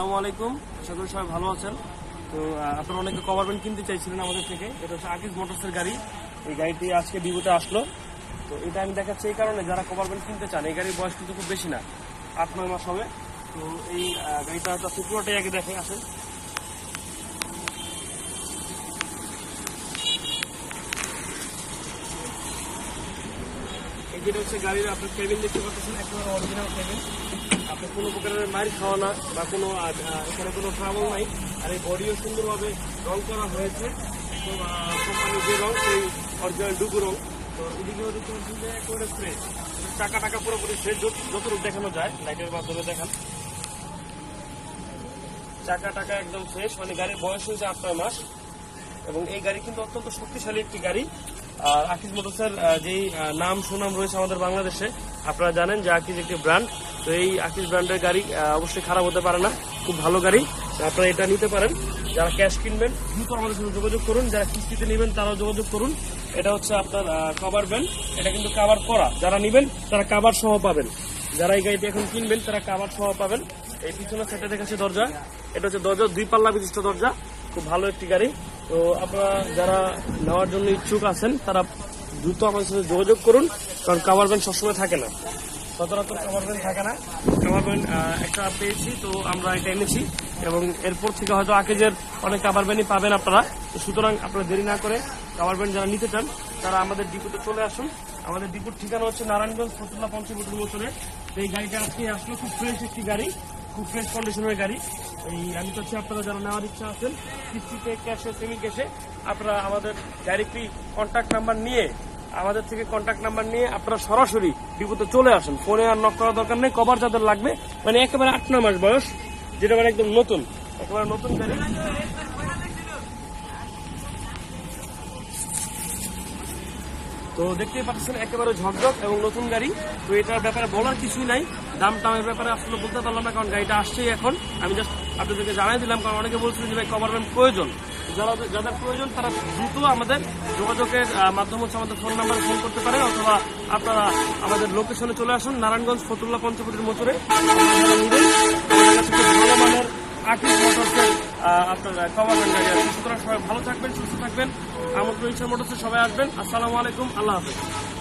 আসসালামু আলাইকুম, আশা করি সবাই ভালো আছেন। তো আপনারা অনেকে কভার ভ্যান কিনতে চাইছিলেন আমাদের থেকে। এটা হচ্ছে আকিজ মোটরসের গাড়ি। এই গাড়িটি আজকে ডিপোতে আসলো। তো এটা আমি দেখাচ্ছি এই কারণে, যারা কভার ভ্যান কিনতে চান। এই গাড়ির বয়স কিন্তু খুব বেশি না, 8-9 মাস হবে। তো এই গাড়িটা হয়তো পুরোটাই আগে দেখে আসেন। এই যেটা হচ্ছে গাড়ির আপনার কেবিন দেখতে পাচ্ছেন, একেবারে অরিজিনাল কেবিন। আপনার কোনো প্রকারের মাইর খাওয়া না বা কোনো এখানে কোনো ট্রাভেল নাই। আর এই বডিও সুন্দরভাবে রং করা হয়েছে, কোম্পানির যে রং সেই অরিজিনাল ডুবু রং। তো এদিকে একেবারে ফ্রেশ, টাকা পুরোপুরি ফ্রেশ যতটুকু দেখানো যায়। লাইটের মাধ্যমে দেখান, টাকা একদম ফ্রেশ। মানে গাড়ির বয়স হয়েছে 8-9 মাস এবং এই গাড়ি কিন্তু অত্যন্ত শক্তিশালী একটি গাড়ি। আর আকিজ মোটরসের যেই নাম সুনাম রয়েছে আমাদের বাংলাদেশে, আপনারা জানেন যে আকিজ একটি ব্র্যান্ড। তো এই আকিজ ব্র্যান্ডের গাড়ি অবশ্যই খারাপ হতে পারে না, খুব ভালো গাড়ি। আপনারা এটা নিতে পারেন। যারা ক্যাশ কিনবেন দ্রুত আমাদের সাথে যোগাযোগ করুন, যারা কিস্তিতে নেবেন তারাও যোগাযোগ করুন। এটা হচ্ছে আপনার কভার ভ্যান, এটা কিন্তু কাভার করা। যারা নেবেন তারা কাভার সহ পাবেন। যারা এই গাড়িটি এখন কিনবেন তারা কাভার সহ পাবেন। এই পিছনের সাইডে দেখাচ্ছে দরজা, এটা হচ্ছে দরজা 2 পাল্লা বিশিষ্ট দরজা, খুব ভালো একটি গাড়ি। তো আপনারা যারা নেওয়ার জন্য ইচ্ছুক আছেন তারা দ্রুত আমাদের সাথে যোগাযোগ করুন, কারণ কাভার ভ্যান সবসময় থাকে না, সচরাচর কাভার ভ্যান থাকে না। কাভার ভ্যান একটা পেয়েছি, তো আমরা এটা এনেছি এবং এরপর থেকে হয়তো আকিজের অনেক কাভার ভ্যানই পাবেন আপনারা। তো সুতরাং আপনারা দেরি না করে কাভার ভ্যান যারা নিতে চান তারা আমাদের ডিপোতে চলে আসুন। আমাদের ডিপোর ঠিকানা হচ্ছে নারায়ণগঞ্জ ফতুল্লা পঞ্চবটির মোড়ে। এই গাড়িটা আজকে আসলো, খুব ফ্রেশ একটি গাড়ি, খুব ফ্রেশ কন্ডিশনের গাড়ি। আমি চাচ্ছি আপনারা যারা নেওয়ার ইচ্ছা আছেন কিস্তিতে, ক্যাশে, সেমি ক্যাশে, আপনারা আমাদের ডাইরেক্টলি কন্ট্যাক্ট নাম্বার নিয়ে আপনারা সরাসরি ডিপোতে চলে আসেন। ফোনে আর নক করার দরকার নেই। কভার যাদের লাগবে, মানে একেবারে 8-9 মাস বয়স, যেটা মানে একদম নতুন, একেবারে নতুন গাড়ি। তো দেখতেই পাচ্ছেন একেবারে ঝকঝক এবং নতুন গাড়ি। তো এটার ব্যাপারে বলার কিছুই নাই, দাম টামের ব্যাপারে আসলে বলতে পারলাম না, কারণ গাড়িটা আসছেই এখন। আমি জাস্ট আপনাদেরকে জানাই দিলাম, কারণ অনেকে বলছিলেন যে ভাই কভার ভ্যান প্রয়োজন। যাদের প্রয়োজন তারা দ্রুত আমাদের যোগাযোগের মাধ্যম হচ্ছে আমাদের ফোন নাম্বারে ফোন করতে পারেন, অথবা আপনারা আমাদের লোকেশনে চলে আসুন, নারায়ণগঞ্জ ফতুল্লা পঞ্চবটির মোড়ে। ভালো মানের আকিজ মোটরসের আপনার কভার ভ্যান গাড়ি আছে। সুতরাং সবাই ভালো থাকবেন, সুস্থ থাকবেন। আমন্ত্রণ ইচ্ছা মোটরসে সবাই আসবেন। আসসালামু আলাইকুম, আল্লাহ হাফেজ।